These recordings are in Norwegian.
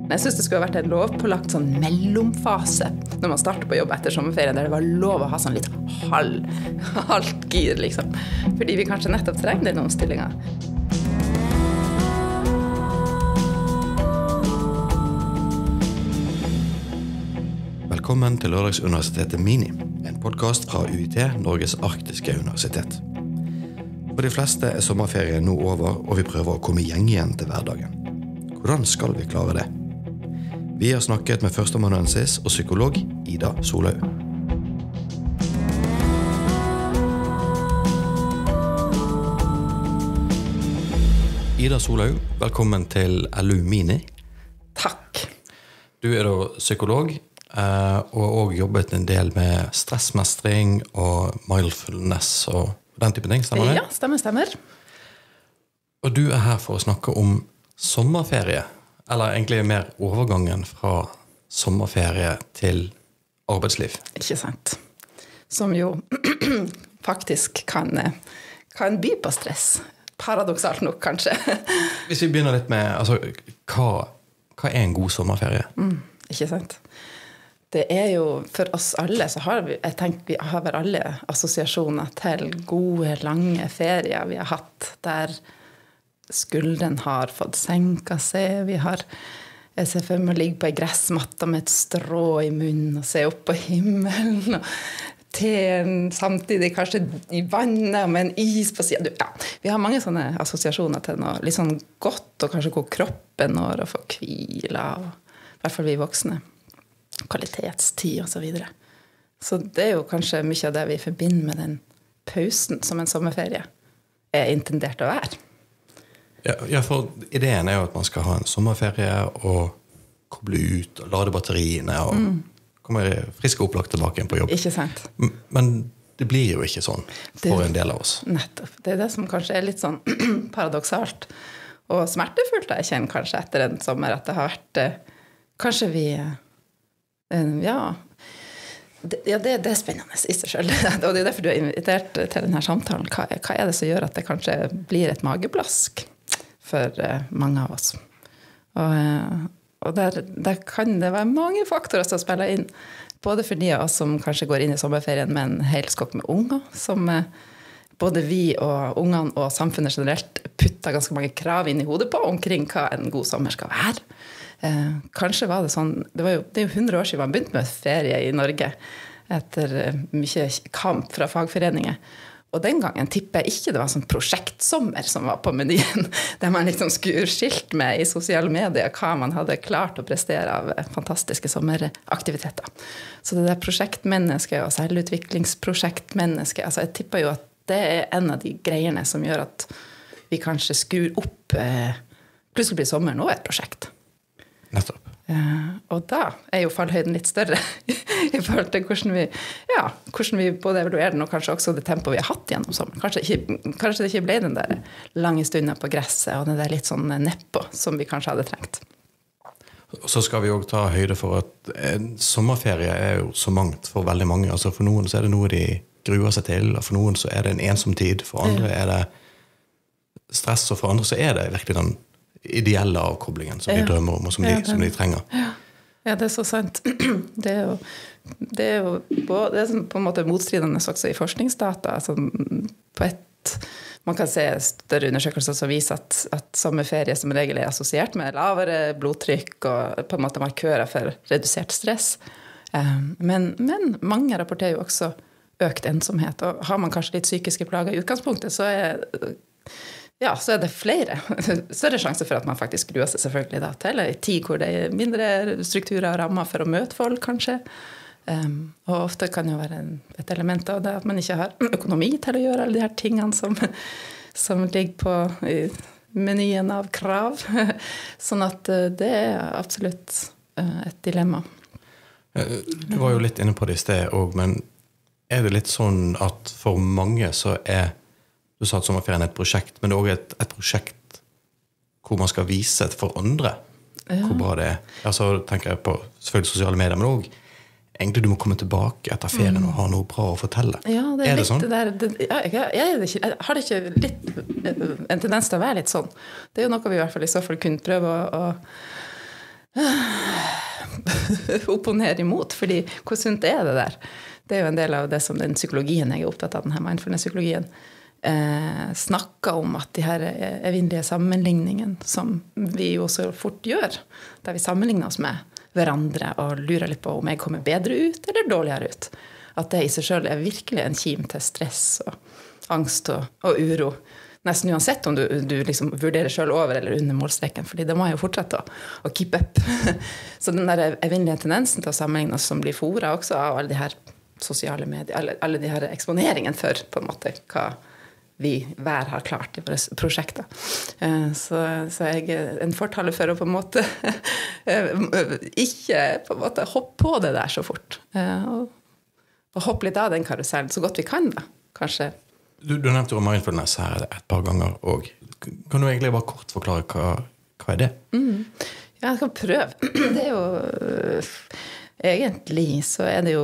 Men jeg synes det skulle ha vært en lovpålagt sånn mellomfase når man starter på jobb etter sommerferien, der det var lov å ha sånn litt halvt gir, liksom. Fordi vi kanskje nettopp trenger den omstillingen. Velkommen til Lørdagsuniversitetet Mini, en podcast fra UiT, Norges arktiske universitet. For de fleste er sommerferien nå over, og vi prøver å komme i gjeng igjen til hverdagen. Hvordan skal vi klare det? Vi har snakket med førsteamanuensis og psykolog Ida Solhaug. Ida Solhaug, velkommen til LU Mini. Takk. Du er da psykolog, og også jobbet en del med stressmestring og mindfulness og den type ting, stemmer det? Ja, stemmer. Og du er her for å snakke om sommerferie, eller egentlig mer overgangen fra sommerferie til arbeidsliv. Ikke sant. Som jo faktisk kan by på stress. Paradoksalt nok, kanskje. Hvis vi begynner litt med, altså, hva er en god sommerferie? Ikke sant? Det er jo, for oss alle, så har vi har vel alle assosiasjoner til gode, lange ferier vi har hatt, der skulden har fått senket seg. Jeg ser for meg å ligge på en gressmatta med et strå i munnen og se opp på himmelen, og teen samtidig kanskje i vannet med en is på siden. Ja, vi har mange sånne assosiasjoner til noe litt sånn godt, og kanskje hvor kroppen når og får hvile, i hvert fall vi voksne. Kvalitetstid og så videre. Så det er jo kanskje mye av det vi forbinder med den pausen som en sommerferie er intendert å være. Ja, for ideen er jo at man skal ha en sommerferie og koble ut og lade batteriene og komme frisk og opplagt tilbake igjen på jobb. Ikke sant? Men det blir jo ikke sånn for en del av oss. Nettopp. Det er det som kanskje er litt sånn paradoksalt og smertefullt, jeg kjenner kanskje etter en sommer at det har vært kanskje vi det er spennende i seg selv. Og det er derfor du har invitert til denne samtalen. Hva er det som gjør at det kanskje blir et mageplask for mange av oss? Og der kan det være mange faktorer som spiller inn. Både for de av oss som kanskje går inn i sommerferien med en hel skokk med unger, som både vi og ungene og samfunnet generelt putter ganske mange krav inn i hodet på omkring hva en god sommer skal være. Kanskje var det sånn, det er jo 100 år siden man begynte med ferie i Norge etter mye kamp fra fagforeninger. Og den gangen tipper jeg ikke det var sånn prosjektsommer som var på menyen, der man liksom skulle skilt med i sosiale medier hva man hadde klart å prestere av fantastiske sommeraktiviteter. Så det der prosjektmennesket og selvutviklingsprosjektmennesket, altså jeg tipper jo at det er en av de greiene som gjør at vi kanskje skur opp, plutselig blir sommeren også et prosjekt. Nettopp. Og da er jo fallhøyden litt større i forhold til hvordan vi både evaluerer den og kanskje også det tempoet vi har hatt gjennom sommeren. Kanskje det ikke ble den der lange stunden på gresset og det der litt sånn nedpå som vi kanskje hadde trengt. Så skal vi også ta høyde for at en sommerferie er jo så mangt for veldig mange. Altså for noen så er det noe de gruer seg til, og for noen så er det en ensom tid, for andre er det stress, og for andre så er det virkelig den ideelle avkoblingen som de drømmer om og som de trenger. Ja, det er så sant. Det er jo det er på en måte motstridende også i forskningsdata. Altså, man kan se større undersøkelser som viser at sommerferie som regel er assosiert med lavere blodtrykk og på en måte markører for redusert stress. Men mange rapporterer jo også økt ensomhet, og har man kanskje litt psykiske plager i utgangspunktet, så er det større sjanse for at man faktisk gruer seg selvfølgelig da, til en tid hvor det er mindre strukturer og rammer for å møte folk, kanskje. Og ofte kan jo være et element av det at man ikke har økonomi til å gjøre alle de her tingene som ligger på menyen av krav. Sånn at det er absolutt et dilemma. Du var jo litt inne på det i sted også, men er det litt sånn at for mange så du sa at sommerferien er et prosjekt, men det er også et prosjekt hvor man skal vise for andre hvor bra det er. Altså tenker jeg på selvfølgelig sosiale medier, men også egentlig du må komme tilbake etter ferien og ha noe bra å fortelle. Ja, det er det sånn? Jeg har det ikke litt en tendens til å være litt sånn. Det er jo noe vi i hvert fall i så fall kunne prøve å opp og ned imot, fordi hvor sunt er det der? Det er jo en del av det som den psykologien jeg er opptatt av, den her mindfulness-psykologien, snakker om at de her evinnelige sammenligningene som vi jo så fort gjør, der vi sammenligner oss med hverandre og lurer litt på om jeg kommer bedre ut eller dårligere ut. At det i seg selv er virkelig en kim til stress og angst og uro. Nesten uansett om du liksom vurderer selv over eller under målstreken, fordi det må jeg jo fortsette å keep up. Så den der evinnelige tendensen til å sammenligne oss som blir fora også av alle de her sosiale medier, alle de her eksponeringen for på en måte hva vi hver har klart i våre prosjekter. Så jeg er en fortaler for å på en måte ikke på en måte hoppe på det der så fort. Og hoppe litt av den karusellen så godt vi kan da, kanskje. Du nevnte jo mindfulness her et par ganger, og kan du egentlig bare kort forklare hva er det? Ja, jeg skal prøve. Det er jo, egentlig så er det jo,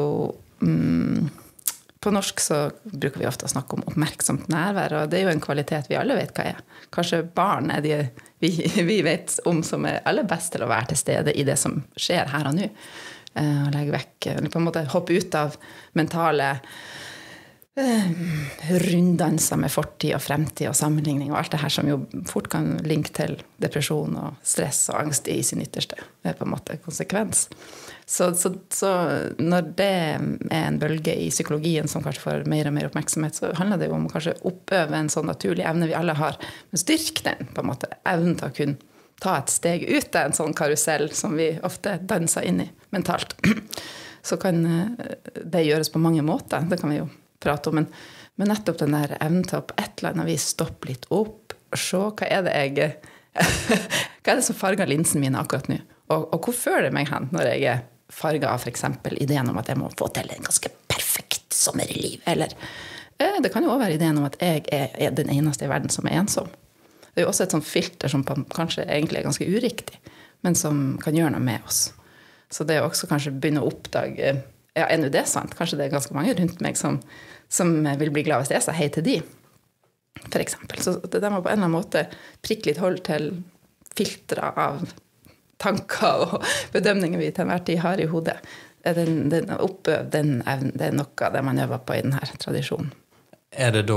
på norsk så bruker vi ofte å snakke om oppmerksomt nærvær, og det er jo en kvalitet vi alle vet hva er. Kanskje barn er de vi vet om som er aller best til å være til stede i det som skjer her og nå. Og legge vekk, eller på en måte hoppe ut av mentale runddanser med fortid og fremtid og sammenligning og alt det her som jo fort kan linke til depresjon og stress og angst i sin ytterste på en måte konsekvens. Så når det er en bølge i psykologien som kanskje får mer og mer oppmerksomhet, så handler det jo om å kanskje oppøve en sånn naturlig evne vi alle har, men styrke den på en måte, evnen til å kunne ta et steg ut av en sånn karusell som vi ofte danser inn i mentalt. Så kan det gjøres på mange måter, det kan vi jo prate om, men nettopp den der evnen til å på et eller annet vis stoppe litt opp og se hva er det som farger linsen min akkurat nå, og hvor føler jeg meg hen når jeg er farget av for eksempel ideen om at jeg må få til en ganske perfekt sommerliv, eller det kan jo også være ideen om at jeg er den eneste i verden som er ensom. Det er jo også et sånt filter som kanskje egentlig er ganske uriktig, men som kan gjøre noe med oss. Så det er også kanskje begynne å oppdage, ja, er det sant? Kanskje det er ganske mange rundt meg som vil bli glad hvis jeg sa hei til de, for eksempel. Så det der må på en eller annen måte prikke litt hold til filtre av tanker og bedømninger vi til enhver tid har i hodet. Den evnen, det er noe av det man øver på i denne tradisjonen. Er det da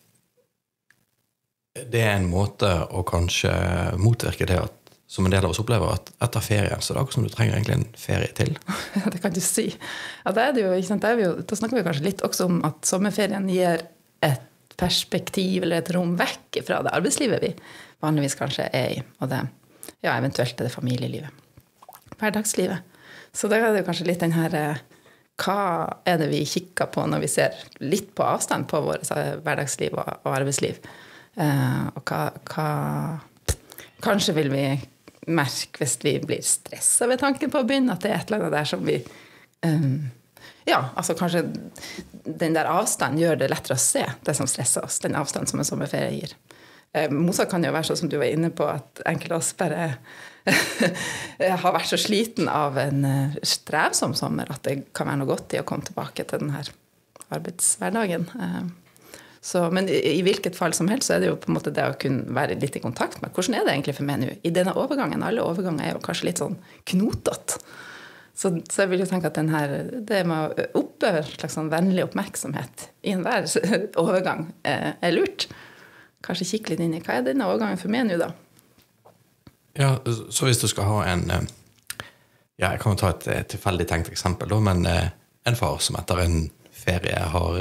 det er en måte å kanskje motvirke det at, som en del av oss opplever, at etter ferien, så det er akkurat som du trenger egentlig en ferie til? Ja, det kan du si. Ja, det er det jo, ikke sant? Da snakker vi kanskje litt også om at sommerferien gir et perspektiv eller et rom vekk fra det arbeidslivet vi vanligvis kanskje er i, og det, ja, eventuelt det familielivet, hverdagslivet. Så da er det jo kanskje litt den her, hva er det vi kikker på når vi ser litt på avstand på vårt hverdagsliv og arbeidsliv? Og hva kanskje vil vi merke hvis vi blir stresset ved tanken på å begynne, at det er et eller annet der som vi ja, altså kanskje den der avstanden gjør det lettere å se det som stresser oss, den avstanden som en sommerferie gir. Motsatt kan jo være sånn som du var inne på, at enkelte av oss bare har vært så sliten av en strevsom sommer at det kan være noe godt i å komme tilbake til den her arbeidshverdagen. Så, men i hvilket fall som helst så er det jo på en måte det å kunne være litt i kontakt med. Hvordan er det egentlig for meg nå? I denne overgangen, alle overganger er jo kanskje litt sånn knotet. Så jeg vil jo tenke at det med å oppøve en slags sånn vennlig oppmerksomhet i enhver overgang er lurt. Kanskje kikke litt inn i hva er denne overgangen for meg nå da? Ja, så hvis du skal ha ja, jeg kan jo ta et tilfeldig tenkt eksempel da, men en far som etter en ferie har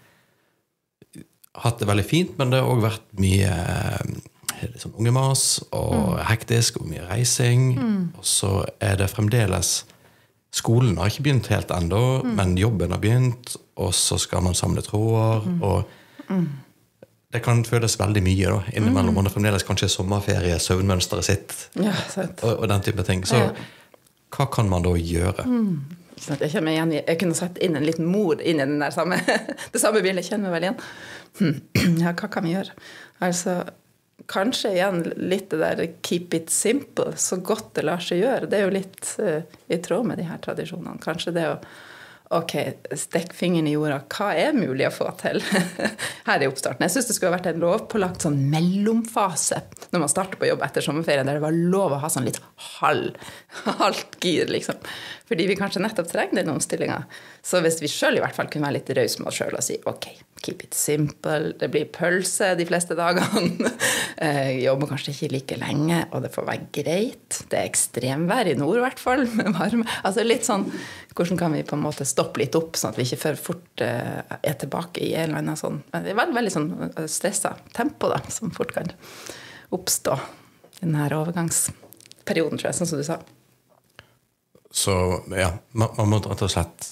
hatt det veldig fint, men det har også vært mye liksom, ungemas og hektisk og mye reising, og så er det fremdeles skolen har ikke begynt helt enda, men jobben har begynt, og så skal man samle tråder, og det kan føles veldig mye da, innimellom, og det fremdeles kanskje sommerferie, søvnmønsteret sitt, ja, og den type ting. Så hva kan man da gjøre? Jeg kjenner meg igjen, jeg kunne satt inn en liten mor inn i den der det samme bildet, jeg kjenner meg vel igjen. Ja, hva kan vi gjøre? Altså, kanskje igjen litt det der keep it simple, så godt det lar seg gjøre. Det er jo litt i tråd med de her tradisjonene. Kanskje det ok, stekk fingeren i jorda, hva mulig å få til her i oppstarten? Jeg synes det skulle ha vært en lovpålagt sånn mellomfase når man starter på jobb etter sommerferien, der det var lov å ha sånn litt halvt gir, liksom. Fordi vi kanskje nettopp trenger den omstillingen. Så hvis vi selv i hvert fall kunne være litt røys med oss selv og si, ok, keep it simple, det blir pølse de fleste dagene, jeg jobber kanskje ikke like lenge, og det får være greit. Det ekstremvær i nord i hvert fall, med varme. Altså litt sånn, hvordan kan vi på en måte stoppe litt opp, sånn at vi ikke for fort tilbake i en eller annen sånn, det er veldig sånn stresset tempo da, som fort kan oppstå i denne overgangsperioden, tror jeg, sånn som du sa. Så ja, man må rett og slett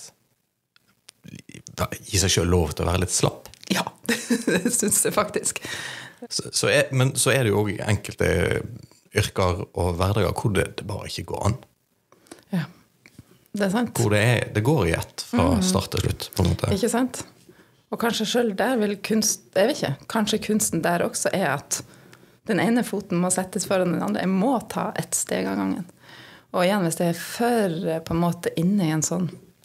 gi seg selv lov til å være litt slapp. Ja, det synes jeg faktisk. Men så er det jo også enkelte yrker og hverdager hvor det bare ikke går an. Ja, det er sant. Hvor det går i ett fra start til slutt, på en måte. Ikke sant? Og kanskje selv der vil kunst, jeg vet ikke, kanskje kunsten der også at den ene foten må settes foran den andre. Jeg må ta et steg av gangen. Og igjen, hvis jeg for på en måte inne i en sånn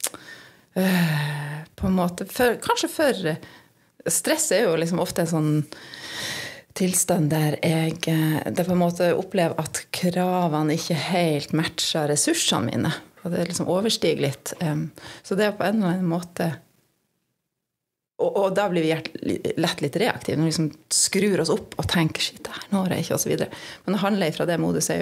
på en måte kanskje for stress jo liksom ofte en sånn tilstand der jeg på en måte opplever at kravene ikke helt matcher ressursene mine, og det liksom overstiger litt, så det på en eller annen måte og da blir vi lett litt reaktive når vi liksom skrur oss opp og tenker shit, her når jeg ikke og så videre, men å handle fra det moduset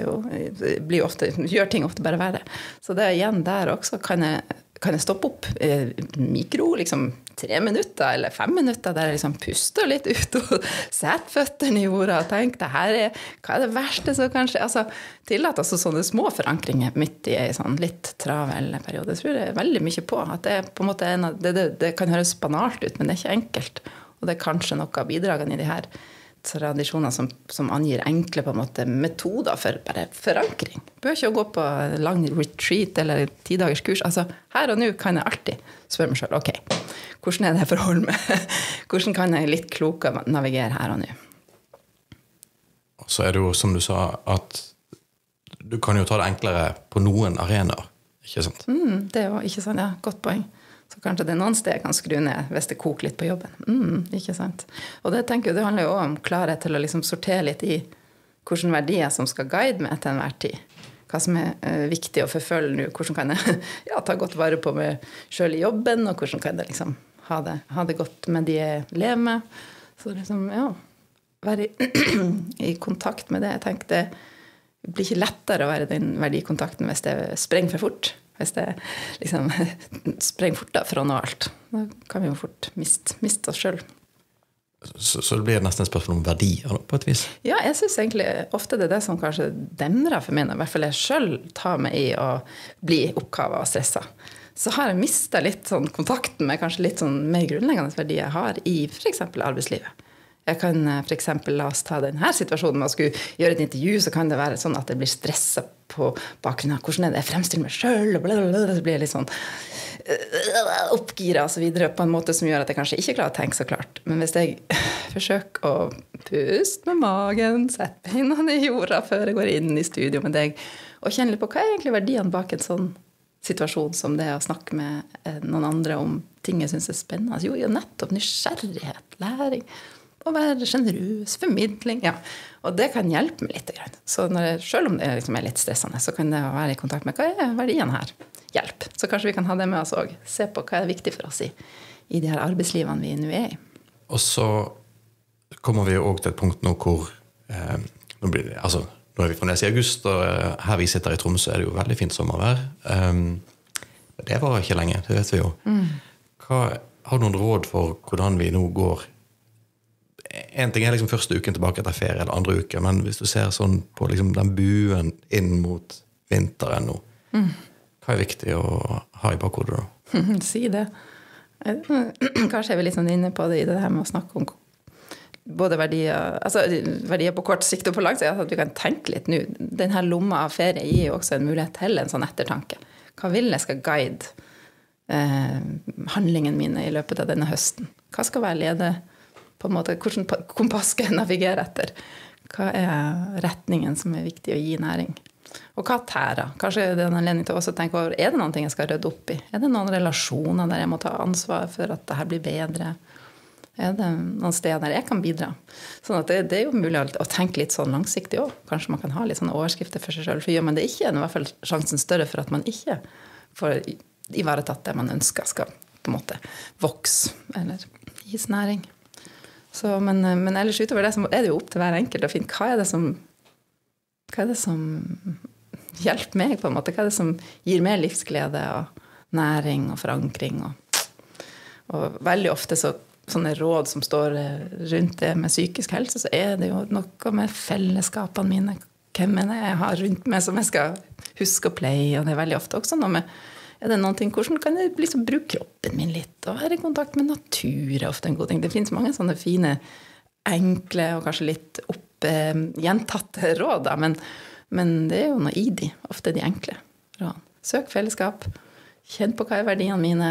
gjør ting ofte bare verre, så det igjen der også kan jeg stoppe opp mikro, liksom 3 minutter eller 5 minutter, der jeg liksom puster litt ut og setter føttene i jorda og tenker, hva det verste som kanskje, altså tillate oss sånne små forankringer midt i en sånn litt travel periode. Jeg tror det veldig mye på, at det på en måte det kan høres banalt ut, men det ikke enkelt, og det kanskje noe av bidragene i de her tradisjoner som angir enkle på en måte metoder for bare forankring. Bør ikke å gå på lang retreat eller 10 dagers kurs. Altså, her og nå kan jeg alltid spørre meg selv, ok, hvordan det forholdet med? Hvordan kan jeg litt klokere navigere her og nå? Og så det jo, som du sa, at du kan jo ta det enklere på noen arenaer, ikke sant? Det var ikke sant, ja, godt poeng. Så kanskje det noen sted jeg kan skru ned hvis det koker litt på jobben. Ikke sant? Og det tenker jeg, det handler jo også om klarhet til å liksom sortere litt i hvilke verdier som skal guide meg til enhver tid. Hva som viktig å forfølge nå, hvordan kan jeg ta godt vare på meg selv i jobben, og hvordan kan jeg liksom ha det godt med de jeg lever med. Så liksom, ja, være i kontakt med det. Jeg tenker det blir ikke lettere å være i den verdikontakten hvis det sprenger for fort. Hvis det liksom sprenger fort fra noe alt. Da kan vi jo fort miste oss selv. Så det blir nesten et spørsmål om verdier da, på et vis? Ja, jeg synes egentlig ofte det som kanskje demrer for meg, i hvert fall jeg selv tar meg i å bli oppgavet og stresset. Så har jeg mistet litt sånn kontakten med kanskje litt sånn mer grunnleggende verdier jeg har i for eksempel arbeidslivet. Jeg kan for eksempel, la oss ta denne situasjonen med å skulle gjøre et intervju, så kan det være sånn at jeg blir stresset på bakgrunn av hvordan jeg fremstiller meg selv, og så blir jeg litt sånn oppgira og så videre på en måte som gjør at jeg kanskje ikke klarer å tenke så klart. Men hvis jeg forsøker å puste med magen, sette beina i jorda før jeg går inn i studio med deg, og kjenne litt på hva egentlig verdiene bak en sånn situasjon som det å snakke med noen andre om ting jeg synes spennende. Jo, nettopp nysgjerrighet, læring, å være generøs, formidling, ja. Og det kan hjelpe meg litt. Så selv om det liksom litt stressende, så kan det være i kontakt med hva verdien her. Hjelp. Så kanskje vi kan ha det med oss også. Se på hva viktig for oss i de her arbeidslivene vi nå i. Og så kommer vi jo også til et punkt nå hvor nå er vi fremdeles i august, og her vi sitter i Tromsø det jo veldig fint sommervær. Det var ikke lenge, det vet vi jo. Har du noen råd for hvordan vi nå går? En ting liksom første uken tilbake etter ferie, eller andre uke, men hvis du ser sånn på liksom den buen inn mot vinteren nå, hva viktig å ha i bakhodet da? Si det. Kanskje jeg litt sånn inne på det i det her med å snakke om både verdier på kort sikt og på lang sikt, at vi kan tenke litt nå. Denne lomma av ferie gir jo også en mulighet til en sånn ettertanke. Hva vil jeg skal guide handlingen mine i løpet av denne høsten? Hva skal være lede på en måte, hvordan kompass skal jeg navigere etter? Hva retningen som viktig å gi næring? Og hva tærer? Kanskje det er en anledning til å også tenke over, er det noen ting jeg skal rydde opp i? Er det noen relasjoner der jeg må ta ansvar for at det her blir bedre? Er det noen steder der jeg kan bidra? Sånn at det er jo mulig å tenke litt sånn langsiktig også. Kanskje man kan ha litt sånne overskrifter for seg selv. For gjør man det ikke, er i hvert fall sjansen større for at man ikke får ivaretatt det man ønsker skal på en måte vokse eller gis næring. Så, men ellers utover det så er det jo opp til hver enkelt å finne hva er det som hjelper meg på en måte, hva er det som gir mer livsglede og næring og forankring og veldig ofte sånne råd som står rundt det med psykisk helse, så er det jo noe med fellesskapene mine, hvem er det jeg har rundt meg som jeg skal huske å pleie, og det er veldig ofte også noe med er det noen ting, hvordan kan jeg liksom bruke kroppen min litt, og være i kontakt med natur er ofte en god ting. Det finnes mange sånne fine, enkle og kanskje litt gjentatte råd, men det er jo noe i de, ofte de enkle råd. Søk fellesskap, kjenn på hva er verdiene mine,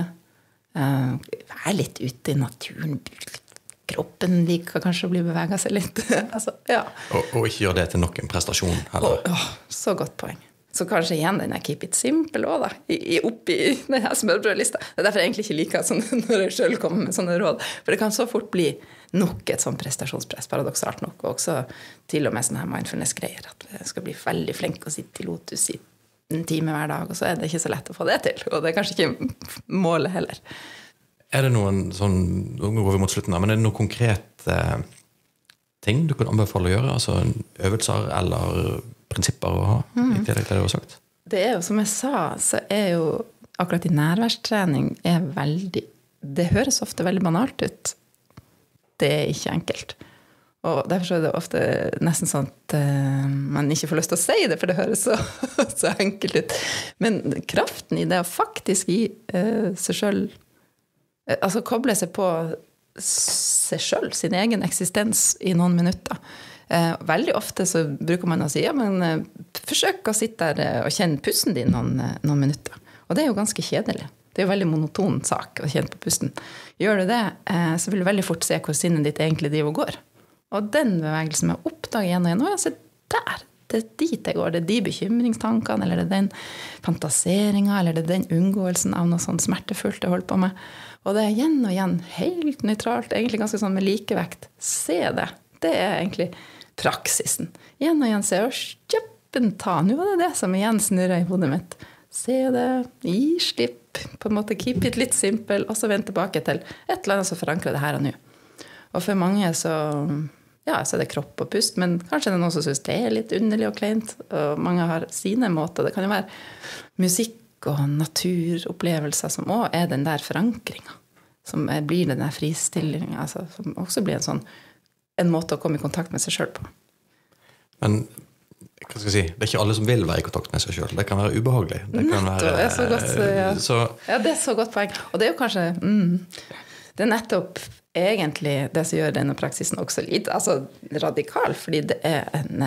vær litt ute i naturen, kroppen liker kanskje å bli beveget seg litt. Altså, ja. Og ikke gjør det til nok en prestasjon heller. Så godt poeng. Så kanskje igjen den keep it simple også da, oppi denne smørbrødlista. Det er derfor jeg egentlig ikke liker sånn, når jeg selv kommer med sånne råd. For det kan så fort bli nok et sånn prestasjonspress, paradoksalt nok, og også til og med sånne her mindfulness-greier, at jeg skal bli veldig flink og sitte i lotus i en time hver dag, og så er det ikke så lett å få det til. Og det er kanskje ikke målet heller. Er det noen sånn, nå går vi mot slutten da, men er det noen konkrete ting du kan anbefale å gjøre, altså øvelser eller prinsipper å ha, i tillegg til det du har sagt? Det er jo, som jeg sa, så er jo akkurat i nærværstrening er veldig, det høres ofte veldig banalt ut. Det er ikke enkelt. Og derfor er det ofte nesten sånn at man ikke får lyst til å si det, for det høres så enkelt ut. Men kraften i det å faktisk gi seg selv, altså koble seg på seg selv, sin egen eksistens i noen minutter. Veldig ofte så bruker man å si, ja, men forsøk å sitte der og kjenne pusten din noen minutter. Og det er jo ganske kjedelig. Det er jo veldig monoton sak å kjenne på pusten. Gjør du det, så vil du veldig fort se hvor sinnet ditt egentlig driver og går. Og den bevegelsen med å oppdage igjen og igjen, altså der, det er dit jeg går, det er de bekymringstankene, eller det er den fantaseringen, eller det er den unngåelsen av noe sånn smertefullt jeg holder på med. Og det er igjen og igjen, helt nøytralt, egentlig ganske sånn med likevekt. Se det. Det er egentlig praksisen. Igjen og igjen se, og kjøppen ta. Nå var det som igjen snurret i hodet mitt. Se det, gi slipp, på en måte keep it litt simpel, og så vend tilbake til et eller annet som forankrer det her og nå. Og for mange så er det kropp og pust, men kanskje det er noen som synes det er litt underlig og kleint, og mange har sine måter. Det kan jo være musikk og naturopplevelser som også er den der forankringen, som blir den der fristillingen, altså, som også blir en måte å komme i kontakt med seg selv på. Men hva skal jeg si, det er ikke alle som vil være i kontakt med seg selv. Det kan være ubehagelig. Det kan være, så godt, ja, det er så godt poeng. Og det er jo kanskje, det er nettopp egentlig det som gjør denne praksisen også litt radikal, fordi det er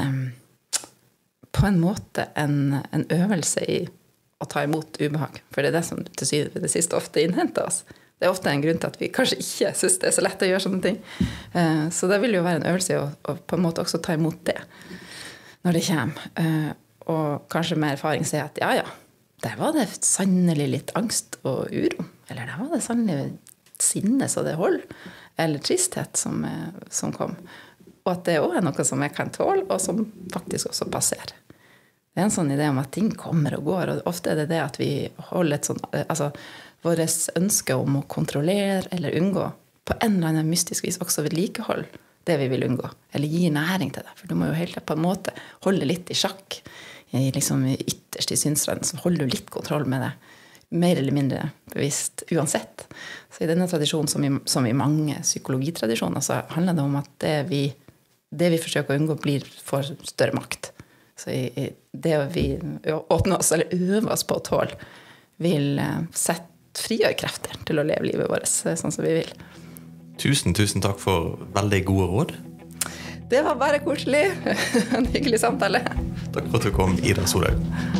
på en måte en øvelse i å ta imot ubehag. For det er det som til syvende og sist ofte innhenter oss. Det er ofte en grunn til at vi kanskje ikke synes det er så lett å gjøre sånne ting. Så det vil jo være en øvelse i å på en måte også ta imot det når det kommer. Og kanskje med erfaring se at ja, der var det sannelig litt angst og uro. Eller der var det sannelig sinne så det hold. Eller tristhet som kom. Og at det også er noe som jeg kan tåle, og som faktisk også passerer. Det er en sånn idé om at ting kommer og går, og ofte er det det at vi holder et sånn, vårt ønske om å kontrollere eller unngå på en eller annen mystisk vis også vedlikehold det vi vil unngå, eller gi næring til det. For du må jo helt på en måte holde litt i sjakk, liksom ytterst i synsranden, så holder du litt kontroll med det, mer eller mindre bevisst, uansett. Så i denne tradisjonen, som i mange psykologitradisjoner, så handler det om at det vi forsøker å unngå får større makt. Så det vi åpner oss, eller øver oss på å tåle, vil frigjøre krefter til å leve livet vårt sånn som vi vil. Tusen takk for veldig gode råd. Det var bare koselig. En hyggelig samtale. Takk for at du kom, Ida Solhaug.